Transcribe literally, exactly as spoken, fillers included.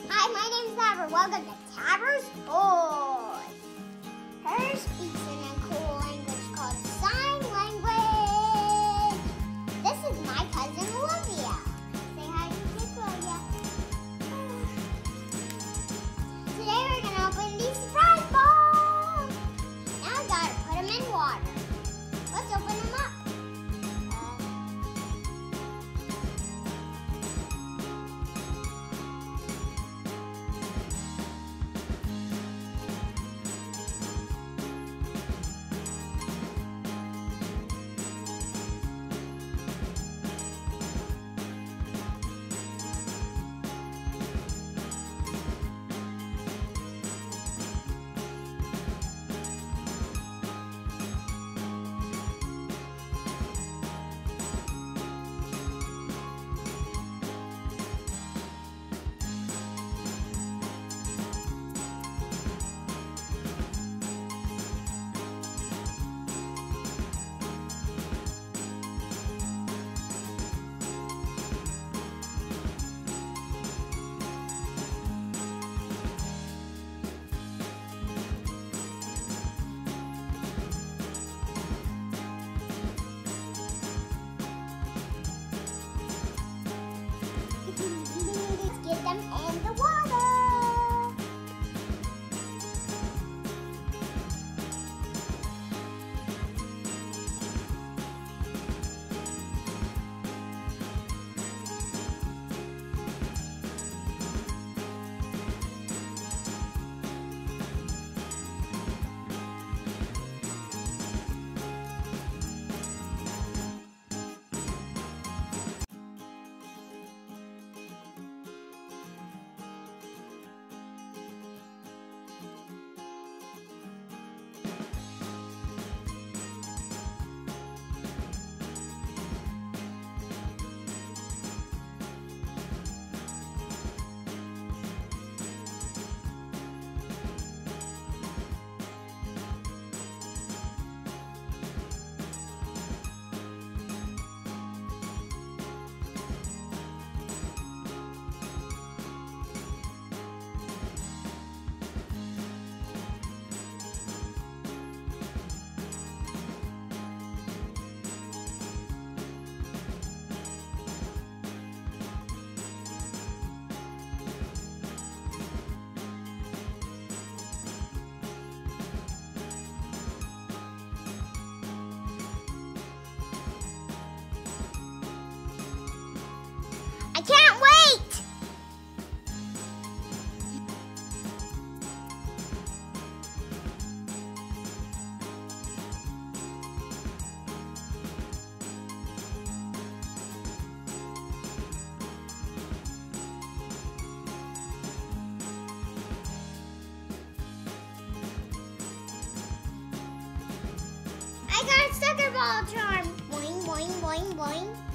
Hi, my name is Tabber. Welcome to Tabber's Toys. Her speaks in a cool language called sign language. This is my cousin Olivia. Say hi to Miss Olivia. Today we're going to open these surprise balls. Now I got to put them in water. Let's open them up. Get them in the water. I can't wait! I got a sucker ball charm. Boing, boing, boing, boing.